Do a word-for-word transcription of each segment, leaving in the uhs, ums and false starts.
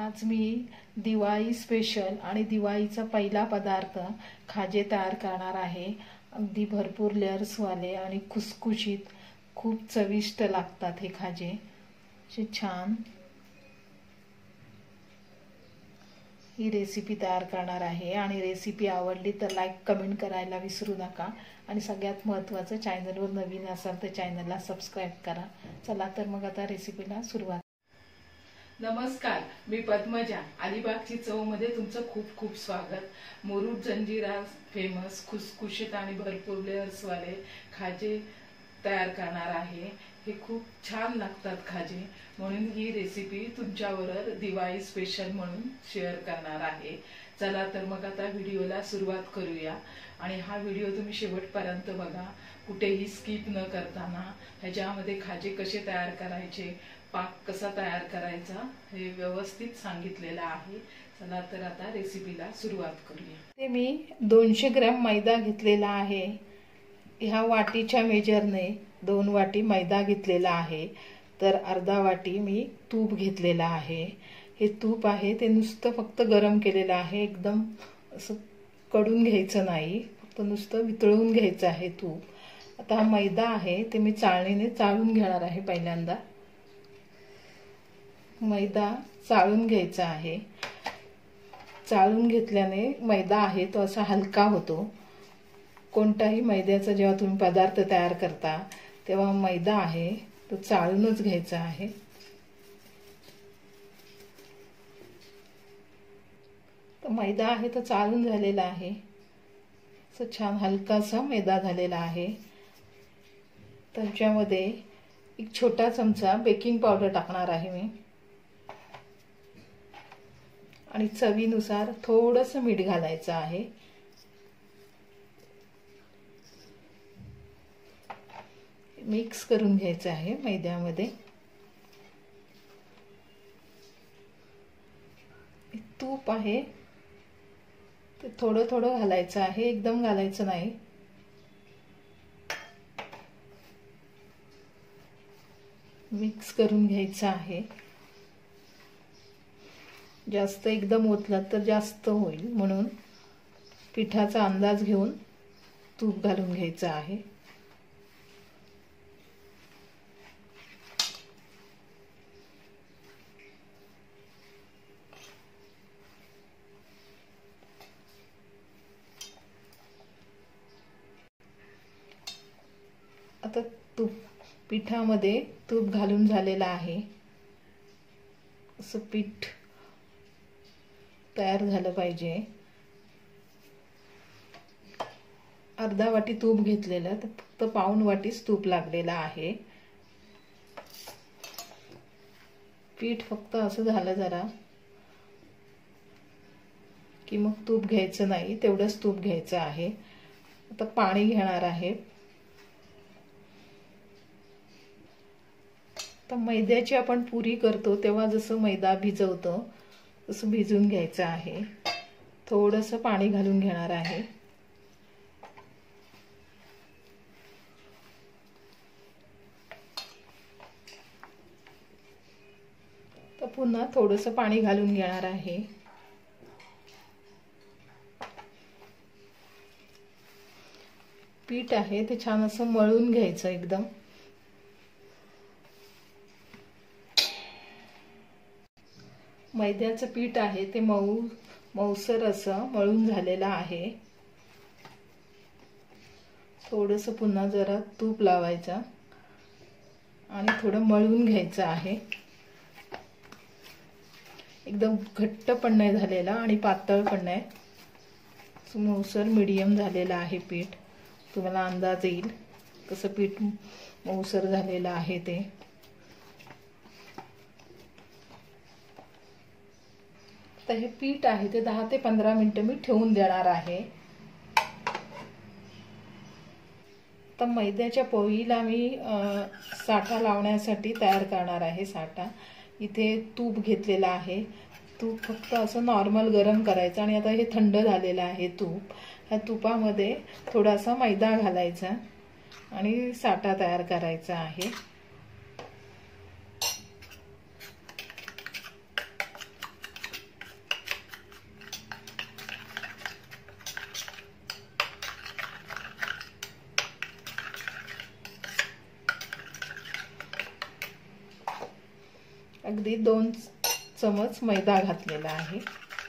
आज मी दिवाळी स्पेशल आणि दिवाळीचा पहिला पदार्थ खाजे तयार करणार आहे। अगदी भरपूर लेयर्सवाले आणि खुसखुशीत खूप चविष्ट लागतात हे खाजे। असे छान ही रेसिपी तयार करणार आहे आणि रेसिपी आवडली तर लाईक कमेंट करायला विसरू नका आणि सगळ्यात महत्त्वाचं चॅनलवर नवीन असाल तर चॅनलला सबस्क्राइब करा। चला तर मग आता रेसिपीला सुरुवात। नमस्कार, मी पद्मजा। अलिबागची चव मध्ये तुमचं खूप खूप स्वागत। मुरुड जंजिरा फेमस खुसखुशीत आणि भरपूर लेयर्स वाले खाजे तयार करणार आहे। हे खूप छान लागतात खाजे, म्हणून ही रेसिपी तुमच्यावर दिवाळी स्पेशल म्हणून शेअर करणार आहे। चला तर मग आता व्हिडिओला सुरुवात करूया आणि हा व्हिडिओ तुम्ही शेवटपर्यंत बघा, कुठेही स्किप न करताना। ह्याच्यामध्ये खाजे कसे तयार करायचे, पाक कसा तयार करायचा हे व्यवस्थित सांगितलेलं आहे। चला तर आता रेसिपीला सुरुवात करूया। ते मी दोनशे ग्रॅम मैदा घेतलेला आहे। ह्या वाटीच्या मेजरने दोन वाटी मैदा घेतलेला आहे, तर अर्धा वाटी मी तूप घेतलेला आहे। हे तूप आहे ते नुसतं फक्त गरम केलेलं आहे, एकदम असं कडून घ्यायचं नाही, फक्त नुसतं वितळून घ्यायचं आहे तूप। आता हा मैदा आहे ते मी चाळणीने चाळून घेणार आहे। पहिल्यांदा मैदा चाळून घ्यायचा आहे। चाळून घेतल्याने मैदा आहे तो असा हलका होतो। कोणताही मैद्याचा जेव्हा तुम्ही पदार्थ तयार करता तेव्हा मैदा आहे तो चाळूनच घ्यायचा आहे। तर मैदा आहे तो चाळून झालेला आहे, असं छान हलकासा मैदा झालेला आहे। त्याच्यामध्ये एक छोटा चमचा बेकिंग पावडर टाकणार आहे मी आणि चवीनुसार थोडंसं मीठ घालायचं आहे। मिक्स करून घ्यायचं आहे मैद्यामध्ये। तूप आहे ते थोडं थोडं घालायचं आहे, एकदम घालायचं नाही। मिक्स करून घ्यायचं आहे। जास्त एकदम ओतलं तर जास्त होईल, म्हणून पिठाचा अंदाज घेऊन तूप घालून घ्यायचं आहे। आता तूप पिठामध्ये तूप घालून झालेलं आहे। असं पीठ तयार झालं पाहिजे। अर्धा वाटी तूप घेतलेलं तर फक्त पाऊण वाटीच तूप लागलेला आहे। पीठ फक्त असं झालं जरा की मग तूप घ्यायचं नाही, तेवढंच तूप घ्यायचं आहे। आता पाणी घेणार आहे। तर मैद्याची आपण पुरी करतो तेव्हा जसं मैदा भिजवतो तसं भिजून घ्यायचं आहे। थोडंसं पाणी घालून घेणार आहे। तर पुन्हा थोडंसं पाणी घालून घेणार आहे। पीठ आहे ते छान असं मळून घ्यायचं एकदम। मैद्याचं पीठ आहे ते मऊ मऊसर असं मळून झालेलं आहे। थोडंसं पुन्हा जरा तूप लावायचं आणि थोडं मळून घ्यायचं आहे। एकदम घट्ट पण नाही झालेला आणि पातळ पण नाही, मऊसर मीडियम झालेलं आहे पीठ। तुम्हाला अंदाज येईल कसं पीठ मऊसर झालेलं आहे ते। तर हे पीठ आहे ते दहा ते पंधरा मिनिटं मी ठेवून देणार आहे। तर मैद्याच्या पोळीला मी साठा लावण्यासाठी तयार करणार आहे। साठा इथे तूप घेतलेला आहे। तूप फक्त असं नॉर्मल गरम करायचं आणि आता हे थंड झालेलं आहे तूप। ह्या तुपामध्ये थोडासा मैदा घालायचा आणि साठा तयार करायचा आहे। अगदी दोन चमच मैदा घातलेला आहे।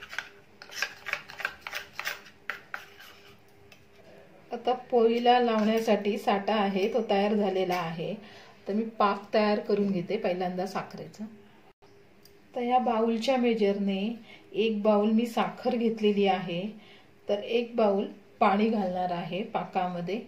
आता पोळीला लावण्यासाठी साठा आहे तो तयार झालेला आहे। तर मी पाक तयार करून घेते पहिल्यांदा साखरेचा। तर या बाउलच्या मेजरने एक बाउल मी साखर घेतलेली आहे, तर एक बाउल पाणी घालणार आहे पाकामध्ये।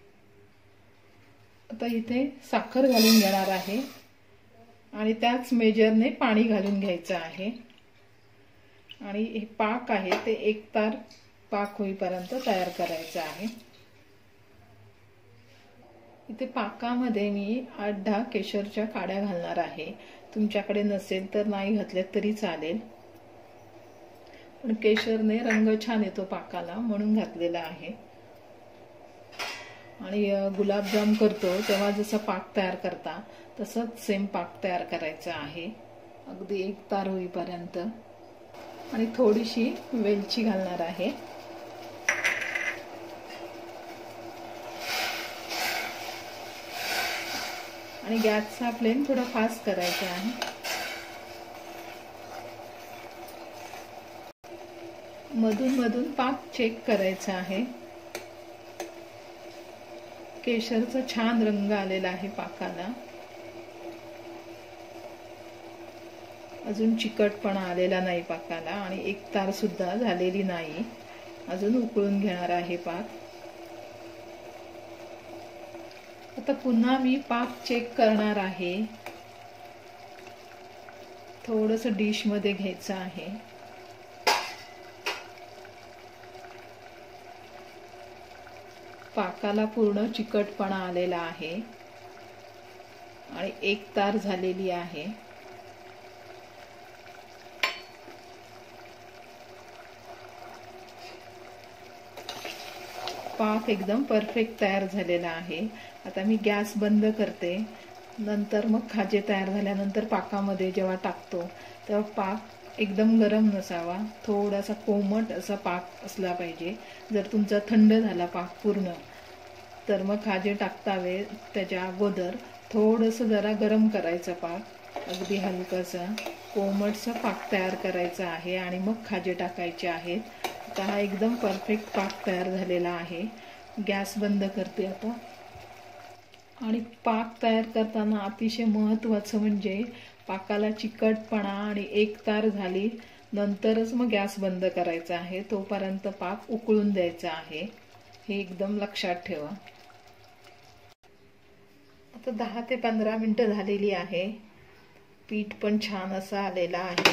आता इथे साखर घालून घेणार आहे आणि त्याच मेजरने पाणी घालून घ्यायचं आहे आणि हे पाक आहे ते एकतार पाक होईपर्यंत तयार करायचं आहे। इथे पाकामध्ये मी आठ दहा केशरच्या काड्या घालणार आहे। तुमच्याकडे नसेल तर नाही घातले तरी चालेल, पण केशरने रंग छान येतो पाकाला म्हणून घातलेला आहे। आणि गुलाबजाम करतो तेव्हा जसं पाक तयार करता तसंच सेम पाक तयार करायचा आहे अगदी एक तार होईपर्यंत। आणि थोडीशी वेलची घालणार आहे। आणि गॅसचा फ्लेम थोडा फास्ट करायचा आहे। मधून मधून पाक चेक करायचा आहे। केशरचा छान रंग आलेला आहे पाकाला, अजून चिकटपणा आलेला नाही पाकाला आणि एक तार सुद्धा झालेली नाही, अजून उकळून घेणार आहे पाक। आता पुन्हा मी पाक चेक करणार आहे। थोडंसं डिश मध्ये घ्यायचं आहे। पाकाला पूर्ण चिकटपणा आलेला आहे आणि एक तार झालेली आहे। पाक एकदम परफेक्ट तयार झालेला आहे। आता मी गॅस बंद करते। नंतर मग खाजे तयार झाल्यानंतर पाकामध्ये जेव्हा टाकतो तेव्हा पाक एकदम गरम नसावा, थोडासा कोमट असा पाक असला पाहिजे। जर तुमचा थंड झाला पाक पूर्ण तर मग खाजे टाकतावे त्याच्या अगोदर थोडंसं जरा गरम करायचं पाक, अगदी हलकासा कोमटसा पाक तयार करायचा आहे आणि मग खाजे टाकायचे आहेत। आता हा एकदम परफेक्ट पाक तयार झालेला आहे। गॅस बंद करते आता। आणि पाक तयार करताना अतिशय महत्त्वाचं म्हणजे पाकाला चिकटपणा आणि एक तार झाली नंतरच मग गॅस बंद करायचा आहे, तोपर्यंत पाक उकळून द्यायचा आहे, हे एकदम लक्षात ठेवा। आता दहा ते पंधरा मिनिटं झालेली आहे। पीठ पण छान असं आलेला आहे।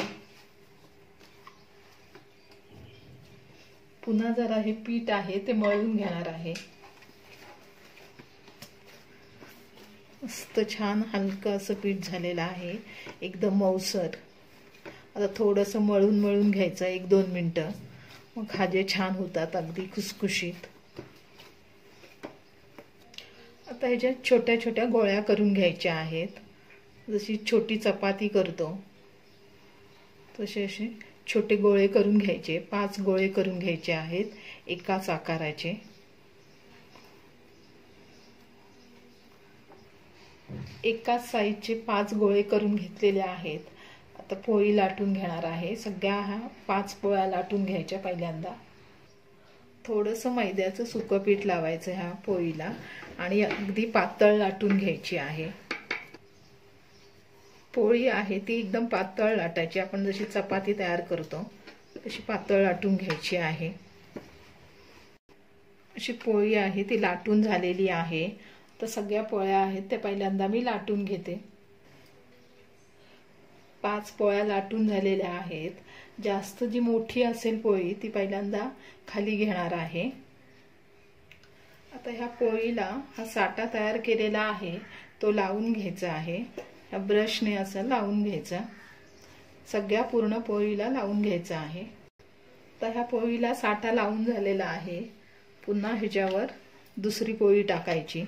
पुन्हा जरा हे पीठ आहे ते मळून घेणार आहे। मस्त छान हलकं असं पीठ झालेलं आहे, एकदम मऊसर। आता थोडंसं मळून मळून घ्यायचं एक दोन मिनिटं, मग खाजे छान होतात अगदी खुसखुशीत। आता ह्याच्यात छोट्या छोट्या गोळ्या करून घ्यायच्या आहेत, जशी छोटी चपाती करतो तसे असे छोटे गोळे करून घ्यायचे। पाच गोळे करून घ्यायचे आहेत एकाच आकाराचे। एकाच साईजचे पाच गोळे करून घेतलेले आहेत। आता पोळी लाटून घेणार आहे। सगळ्या हा पाच पोळ्या लाटून घ्यायच्या पहिल्यांदा। थोडंसं मैद्याचं सुकं पीठ लावायचं ह्या पोळीला आणि अगदी पातळ लाटून घ्यायची आहे। पोळी आहे ती एकदम पातळ लाटायची, आपण जशी चपाती तयार करतो तशी पातळ लाटून घ्यायची आहे। अशी पोळी आहे ती लाटून झालेली आहे। तर सगळ्या पोळ्या आहेत त्या पहिल्यांदा मी लाटून घेते। पाच पोळ्या लाटून झालेल्या आहेत। जास्त जी मोठी असेल पोळी ती पहिल्यांदा खाली घेणार आहे। आता ह्या पोळीला हा साठा तयार केलेला आहे तो लावून घ्यायचा आहे। ह्या ब्रशने असं लावून घ्यायचा, सगळ्या पूर्ण पोळीला लावून घ्यायचा आहे। तर ह्या पोळीला साठा लावून झालेला आहे। पुन्हा ह्याच्यावर दुसरी पोळी टाकायची,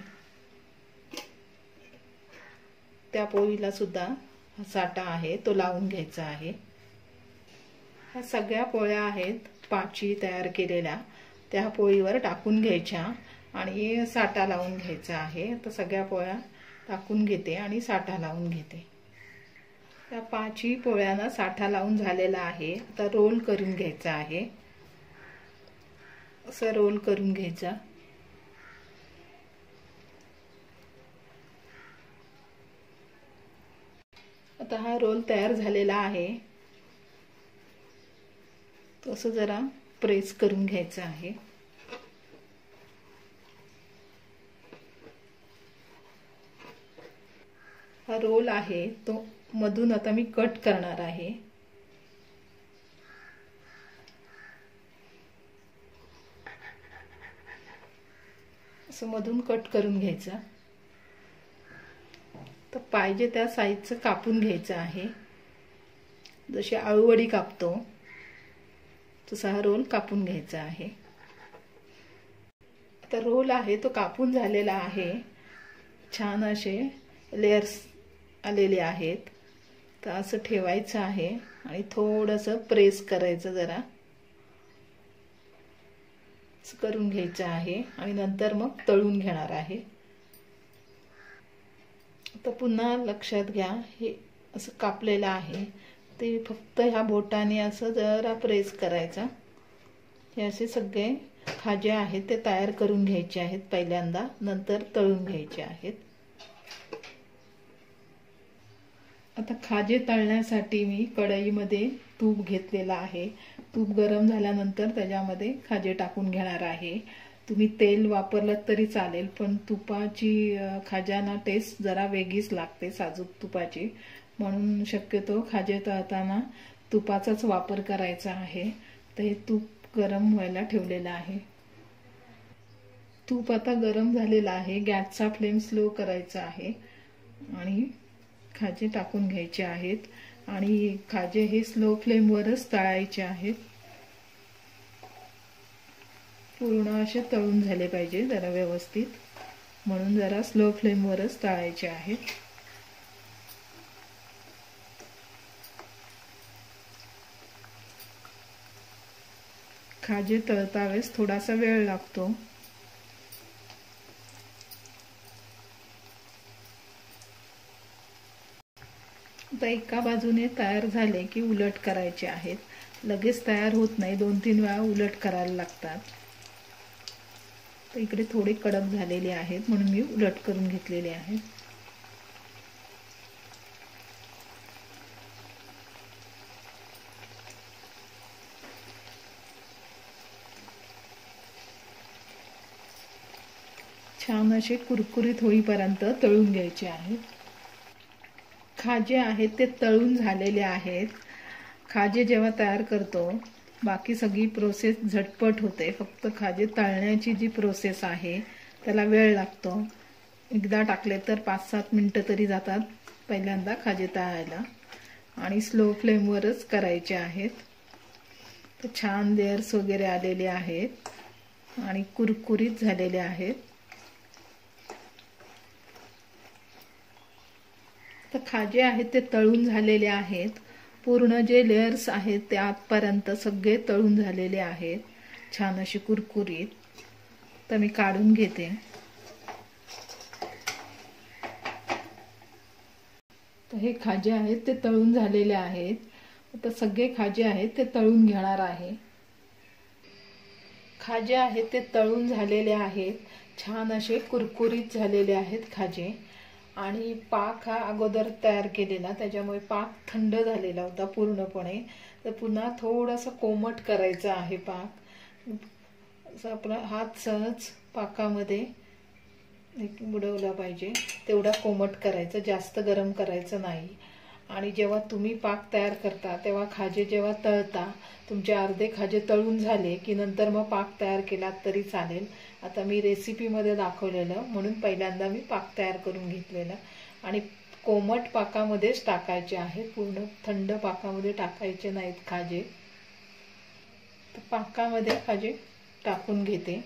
त्या पोळीला सुद्धा हा साठा आहे तो लावून घ्यायचा आहे। ह्या सगळ्या पोळ्या आहेत पाची तयार केलेल्या, त्या पोळीवर टाकून घ्यायच्या आणि साठा लावून घ्यायचा आहे। तर सगळ्या पोळ्या टाकून घेते आणि साठा लावून घेते। त्या पाचही पोळ्यांना साठा लावून झालेला आहे. आता रोल करून घ्यायचा आहे. असं रोल करून घ्यायचा. आता हा रोल तयार झालेला आहे. तसं जरा प्रेस करून घ्यायचं आहे. हा रोल आहे तो मधून आता मी कट करणार आहे. असं मधून कट करून घ्यायचं. तर पाहिजे त्या साईजचं कापून घ्यायचं आहे. जशी आळूवडी कापतो तसा हा रोल कापून घ्यायचा आहे. आता रोल आहे तो कापून झालेला आहे. छान असे लेयर्स आलेले आहेत. तर असं ठेवायचं आहे आणि थोडंसं प्रेस करायचं, जरा करून घ्यायचं आहे आणि नंतर मग तळून घेणार आहे. आता पुन्हा लक्षात घ्या, हे असं कापलेलं आहे ते फक्त ह्या बोटाने असं जरा प्रेस करायचा. हे असे सगळे खाजे आहेत ते तयार करून घ्यायचे आहेत पहिल्यांदा, नंतर तळून घ्यायचे आहेत. आता खाजे तळण्यासाठी मी कढईमध्ये तूप घेतलेला आहे. तूप गरम झाल्यानंतर त्याच्यामध्ये खाजे टाकून घेणार आहे. तुम्ही तेल वापरलं तरी चालेल, पण तुपाची खाज्यांना टेस्ट जरा वेगळीच लागते, साजूक तुपाची. म्हणून शक्यतो खाजे तळताना तुपाचाच वापर करायचा आहे. तर हे तूप गरम व्हायला ठेवलेलं आहे. तूप आता गरम झालेलं आहे. गॅसचा फ्लेम स्लो करायचा आहे आणि खाजे टाकून घ्यायचे आहेत. आणि खाजे हे स्लो फ्लेमवरच तळायचे आहेत. पूर्ण असे तळून झाले पाहिजे जरा व्यवस्थित, म्हणून जरा स्लो फ्लेमवरच तळायचे आहेत. खाजे तळता वेळेस थोडासा वेळ लागतो. आता एका बाजूने तयार झाले की उलट करायचे आहेत. लगेच तयार होत नाही, दोन तीन वेळा उलट करायला लागतात. तर इकडे थोडे कडक झालेले आहेत म्हणून मी उलट करून घेतलेले आहेत. छान असे कुरकुरीत होईपर्यंत तळून घ्यायचे आहेत. खाजे आहेत ते तळून झालेले आहेत. खाजे जेव्हा तयार करतो बाकी सगळी प्रोसेस झटपट होते, फक्त खाजे तळण्याची जी प्रोसेस आहे त्याला वेळ लागतो. एकदा टाकले तर पाच सात मिनटं तरी जातात पहिल्यांदा खाजे तळायला, आणि स्लो फ्लेमवरच करायचे आहेत. तर छान लेयर्स वगैरे आलेले आहेत आणि कुरकुरीत झालेले आहेत. तर खाजे आहेत ते तळून झालेले आहेत. पूर्ण जे लेयर्स आहेत ते आतपर्यंत सगळे तळून झालेले आहेत, छान अशी कुरकुरीत. तर मी काढून घेते. तर हे खाजे आहेत ते तळून झालेले आहेत. आता सगळे खाजे आहेत ते तळून घेणार आहे. खाजे आहेत ते तळून झालेले आहेत, छान असे कुरकुरीत झालेले आहेत खाजे. आणि पाक हा अगोदर तयार केलेला, त्याच्यामुळे पाक थंड झालेला होता पूर्णपणे. तर पुन्हा थोडासा कोमट करायचा आहे पाक. असं आपला हात सहज पाकामध्ये बुडवला पाहिजे तेवढा कोमट करायचं, जास्त गरम करायचं नाही. आणि जेव्हा तुम्ही पाक तयार करता तेव्हा खाजे जेव्हा तळता, तुमचे अर्धे खाजे तळून झाले की नंतर मग पाक तयार केलात तरी चालेल. आता मी रेसिपीमध्ये दाखवलेलं म्हणून पहिल्यांदा मी पाक तयार करून घेतलेला. आणि कोमट पाकामध्येच टाकायचे आहे, पूर्ण थंड पाकामध्ये टाकायचे नाहीत खाजे. तर पाकामध्ये खाजे टाकून घेते.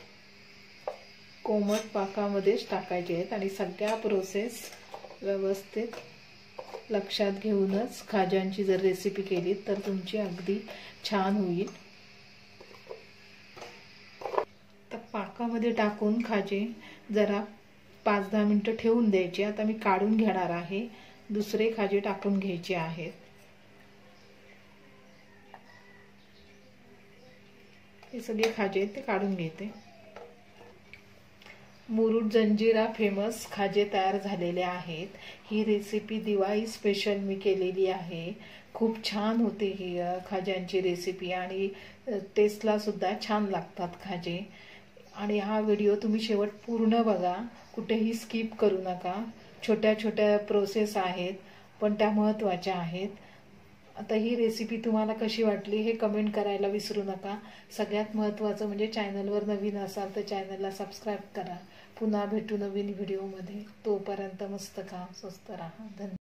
कोमट पाकामध्येच टाकायचे आहेत आणि सगळ्या प्रोसेस व्यवस्थित लक्षात घेऊनच खाज्यांची जर रेसिपी केली तर तुमची अगदी छान होईल. तर पाकामध्ये टाकून खाजे जरा पाच दहा मिनिटं ठेवून द्यायचे. आता मी काढून घेणार आहे. दुसरे खाजे टाकून घ्यायचे आहेत। हे सगळे खाजे ते काढून घेते। मुरुड जंजिरा फेमस खाजे तयार झालेले आहेत। ही रेसिपी दिवाळी स्पेशल मी केलेली आहे। खूप छान होते ही खाज्यांची रेसिपी आणि टेस्टला सुद्धा छान लागतात खाजे। आणि हा व्हिडिओ तुम्ही शेवट पूर्ण बघा, कुठेही स्किप करू नका। छोट्या छोट्या प्रोसेस आहेत पण त्या महत्त्वाच्या आहेत। आता ही रेसिपी तुम्हाला कशी वाटली हे कमेंट करायला विसरू नका। सगळ्यात महत्त्वाचं म्हणजे चॅनलवर नवीन असाल तर चॅनलला सबस्क्राइब करा। पुन्हा भेटू नवीन व्हिडिओमध्ये। तोपर्यंत मस्त खा, स्वस्त राहा। धन्यवाद।